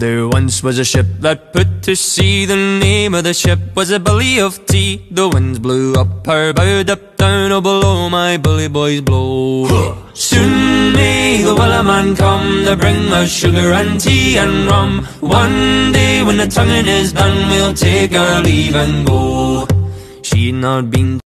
There once was a ship that put to sea. The name of the ship was a Billy of Tea. The winds blew up her bow, up down, oh below my bully boys blow. Soon may the Wellerman come to bring us sugar and tea and rum. One day when the tonguing is done, we'll take our leave and go. She'd not been